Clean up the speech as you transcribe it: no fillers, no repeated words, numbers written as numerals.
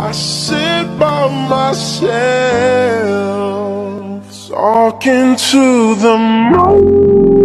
I sit by myself, talking to the moon.